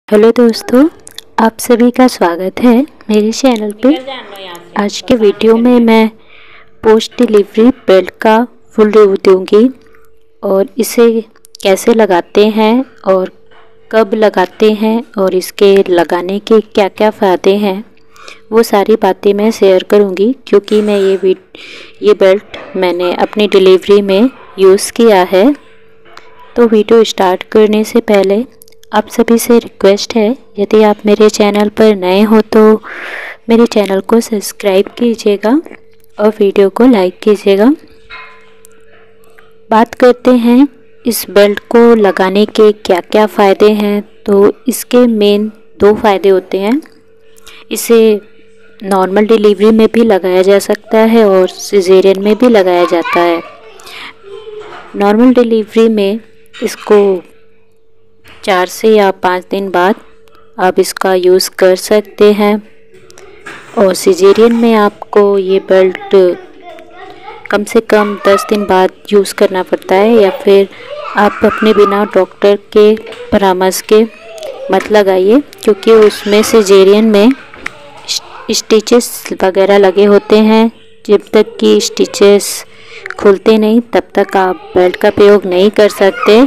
Hello दोस्तों, आप सभी का स्वागत है मेरे चैनल पे। आज के वीडियो में मैं पोस्ट डिलीवरी बेल्ट का फुल रिव्यू दूंगी और इसे कैसे लगाते हैं और कब लगाते हैं और इसके लगाने के क्या क्या फ़ायदे हैं, वो सारी बातें मैं शेयर करूंगी। क्योंकि मैं ये बेल्ट मैंने अपनी डिलीवरी में यूज़ किया है। तो वीडियो स्टार्ट करने से पहले आप सभी से रिक्वेस्ट है, यदि आप मेरे चैनल पर नए हो तो मेरे चैनल को सब्सक्राइब कीजिएगा और वीडियो को लाइक कीजिएगा। बात करते हैं इस बेल्ट को लगाने के क्या क्या फ़ायदे हैं। तो इसके मेन 2 फ़ायदे होते हैं। इसे नॉर्मल डिलीवरी में भी लगाया जा सकता है और सिजेरियन में भी लगाया जाता है। नॉर्मल डिलीवरी में इसको 4 से या 5 दिन बाद आप इसका यूज़ कर सकते हैं और सिजेरियन में आपको ये बेल्ट कम से कम 10 दिन बाद यूज़ करना पड़ता है, या फिर आप अपने बिना डॉक्टर के परामर्श के मत लगाइए। क्योंकि उसमें सिजेरियन में स्टिचेस वगैरह लगे होते हैं। जब तक कि स्टिचेस खुलते नहीं तब तक आप बेल्ट का प्रयोग नहीं कर सकते।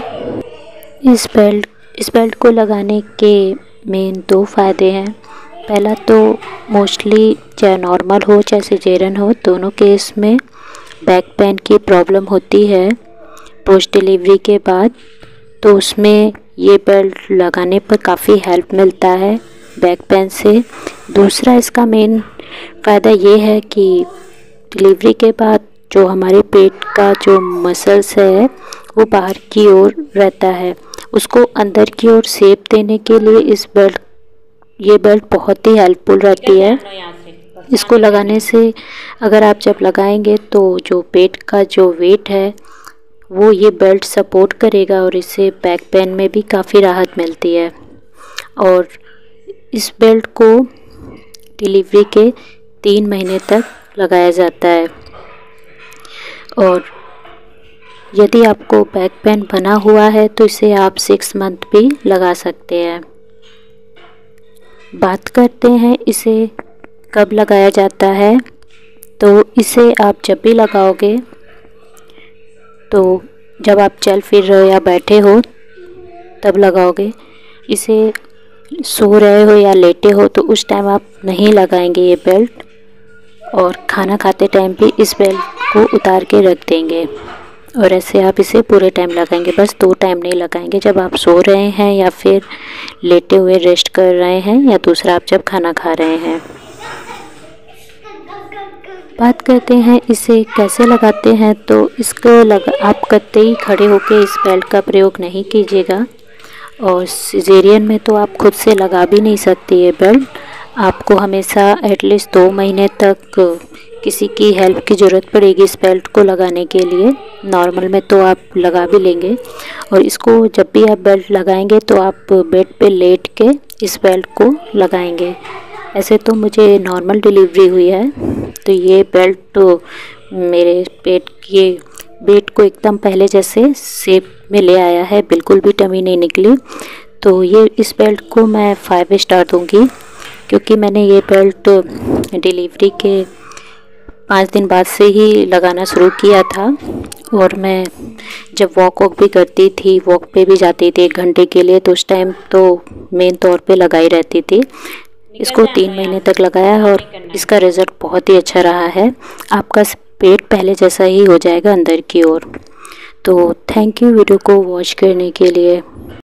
इस बेल्ट को लगाने के मेन 2 फ़ायदे हैं। पहला तो मोस्टली चाहे नॉर्मल हो चाहे सिजेरियन हो, दोनों केस में बैक पेन की प्रॉब्लम होती है पोस्ट डिलीवरी के बाद। तो उसमें ये बेल्ट लगाने पर काफ़ी हेल्प मिलता है बैक पेन से। दूसरा इसका मेन फ़ायदा ये है कि डिलीवरी के बाद जो हमारे पेट का जो मसल्स है वो बाहर की ओर रहता है, उसको अंदर की ओर शेप देने के लिए ये बेल्ट बहुत ही हेल्पफुल रहती है। इसको लगाने से अगर आप जब लगाएंगे तो जो पेट का जो वेट है वो ये बेल्ट सपोर्ट करेगा और इससे बैक पेन में भी काफ़ी राहत मिलती है। और इस बेल्ट को डिलीवरी के 3 महीने तक लगाया जाता है। और यदि आपको बैक पेन बना हुआ है तो इसे आप 6 मंथ भी लगा सकते हैं। बात करते हैं इसे कब लगाया जाता है। तो इसे आप जब भी लगाओगे, तो जब आप चल फिर रहे हो या बैठे हो तब लगाओगे। इसे सो रहे हो या लेटे हो तो उस टाइम आप नहीं लगाएंगे ये बेल्ट। और खाना खाते टाइम भी इस बेल्ट को उतार के रख देंगे और ऐसे आप इसे पूरे टाइम लगाएंगे। बस 2 टाइम नहीं लगाएंगे, जब आप सो रहे हैं या फिर लेटे हुए रेस्ट कर रहे हैं, या दूसरा आप जब खाना खा रहे हैं। बात करते हैं इसे कैसे लगाते हैं। तो आप कतई खड़े होकर इस बेल्ट का प्रयोग नहीं कीजिएगा। और सिजेरियन में तो आप खुद से लगा भी नहीं सकते ये बेल्ट। आपको हमेशा एटलीस्ट 2 महीने तक किसी की हेल्प की ज़रूरत पड़ेगी इस बेल्ट को लगाने के लिए। नॉर्मल में तो आप लगा भी लेंगे। और इसको जब भी आप बेल्ट लगाएंगे तो आप बेड पे लेट के इस बेल्ट को लगाएंगे। ऐसे तो मुझे नॉर्मल डिलीवरी हुई है तो ये बेल्ट तो मेरे पेट के वेट को एकदम पहले जैसे शेप में ले आया है, बिल्कुल भी टमी नहीं निकली। तो ये इस बेल्ट को मैं 5 स्टार दूँगी। क्योंकि मैंने ये बेल्ट डिलीवरी के 5 दिन बाद से ही लगाना शुरू किया था। और मैं जब वॉक भी करती थी, वॉक पे भी जाती थी 1 घंटे के लिए, तो उस टाइम तो मेन तौर पे लगाई रहती थी। इसको 3 महीने तक लगाया है और इसका रिज़ल्ट बहुत ही अच्छा रहा है। आपका पेट पहले जैसा ही हो जाएगा अंदर की ओर। तो थैंक यू वीडियो को वॉच करने के लिए।